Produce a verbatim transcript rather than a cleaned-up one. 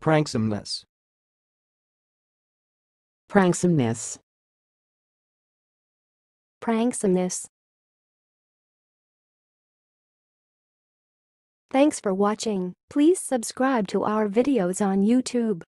pranksomeness, pranksomeness, pranksomeness. Thanks for watching. Please subscribe to our videos on YouTube.